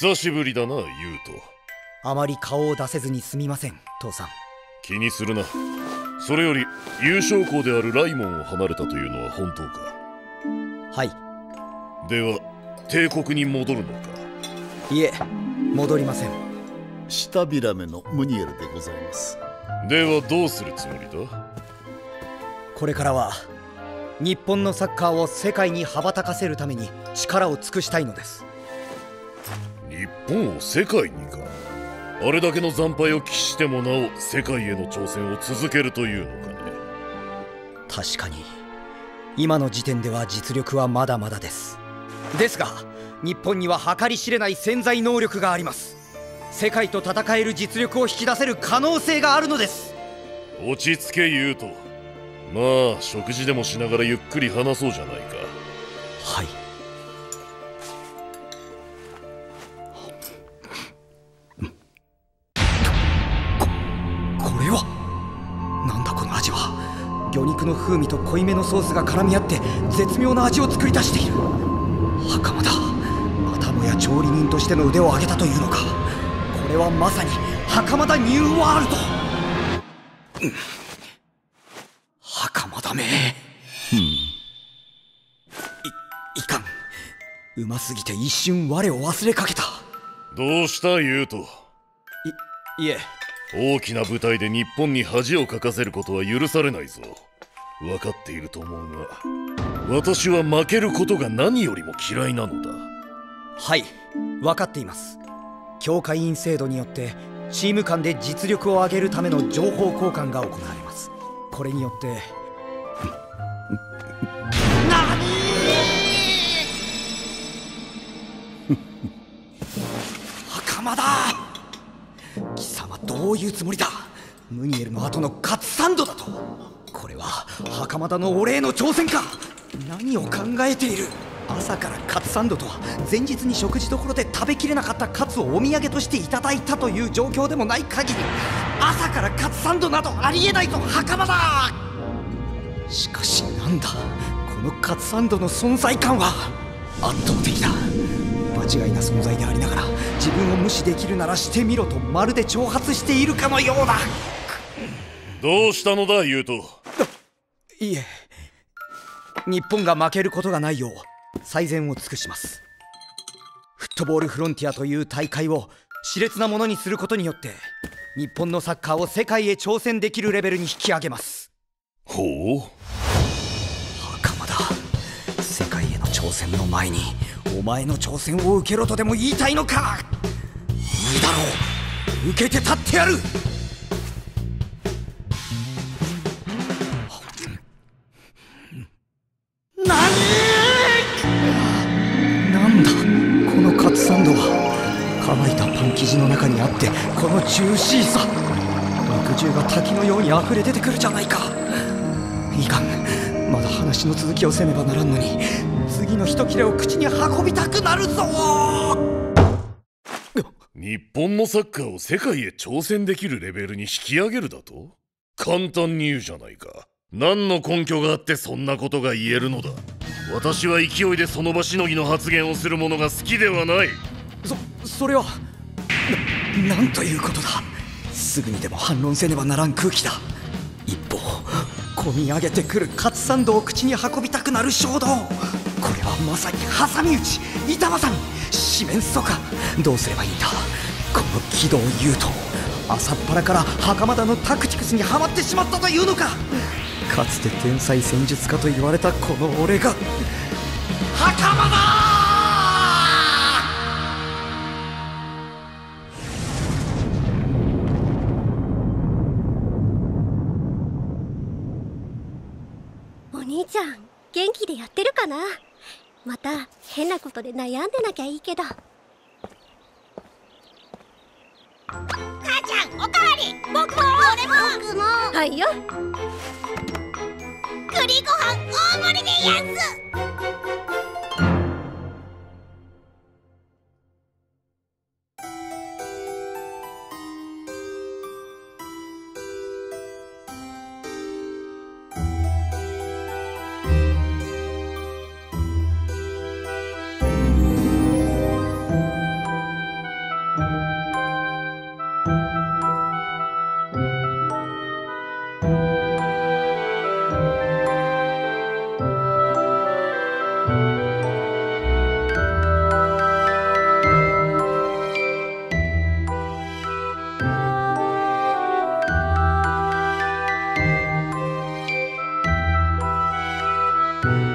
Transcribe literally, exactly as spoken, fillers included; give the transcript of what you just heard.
久しぶりだな、ユウト。 あまり顔を出せずにすみません、父さん。 気にするな。それより優勝校であるライモンを離れたというのは本当か？ はい。 では帝国に戻るのか？ いえ、戻りません。 下びらめのムニエルでございます。 ではどうするつもりだ？ これからは日本のサッカーを世界に羽ばたかせるために力を尽くしたいのです。 日本を世界にか？あれだけの惨敗を喫してもなお世界への挑戦を続けるというのかね。 確かに今の時点では実力はまだまだです。ですが日本には計り知れない潜在能力があります。世界と戦える実力を引き出せる可能性があるのです。 落ち着け、ユウト。まあ食事でもしながらゆっくり話そうじゃないか。 はい。これはなんだこの味は。魚肉の風味と濃いめのソースが絡み合って絶妙な味を作り出している。袴田、またもや調理人としての腕を上げたというのか。これはまさに袴田ニューワールド。うん、袴田め。 うん。 い、いかん。うますぎて一瞬我を忘れかけた。 どうした、ユウト？ い、いえ。 大きな舞台で日本に恥をかかせることは許されないぞ。分かっていると思うが、私は負けることが何よりも嫌いなのだ。 はい、分かっています。強化委員制度によってチーム間で実力を上げるための情報交換が行われます。これによってなに袴田、貴様どういうつもりだ。ムニエルの後のカツサンドだと。これは袴田のお礼の挑戦か。何を考えている。朝からカツサンドとは前日に食事どころで食べきれなかったカツをお土産としていただいたという状況でもない限り、朝からカツサンドなどありえないと袴田。しかしなんだこのカツサンドの存在感は圧倒的だ。間違いな存在でありながら自分を無視できるならしてみろとまるで挑発しているかのようだ。 どうしたのだ、ユウト？ いえ、日本が負けることがないよう最善を尽くします。フットボールフロンティアという大会を熾烈なものにすることによって日本のサッカーを世界へ挑戦できるレベルに引き上げます。 ほう。 袴田、世界への挑戦の前にお前の挑戦を受けろとでも言いたいのか。いいだろう、受けて立ってやる。なにー。なんだこのカツサンドは。乾いたパン生地の中にあってこのジューシーさ。肉汁が滝のように溢れ出てくるじゃないか。いかん、まだ話の続きをせねばならんのに次の一切れを口に運びたくなるぞ。 日本のサッカーを世界へ挑戦できるレベルに引き上げるだと？簡単に言うじゃないか。何の根拠があってそんなことが言えるのだ。私は勢いでその場しのぎの発言をする者が好きではない。 そ、それはな、なんということだ。すぐにでも反論せねばならん空気だ。一方込み上げてくるカツサンドを口に運びたくなる衝動。これはまさに挟み撃ち、板挟み、四面楚歌。どうすればいいんだ。この軌道優斗、朝っぱらから袴田のタクティクスにはまってしまったというのか。かつて天才戦術家と言われたこの俺が袴田。 お兄ちゃん元気でやってるかな。また変なことで悩んでなきゃいいけど。母ちゃんおかわり。僕も俺も僕も。はいよ。栗ご飯大盛りでやんす。 う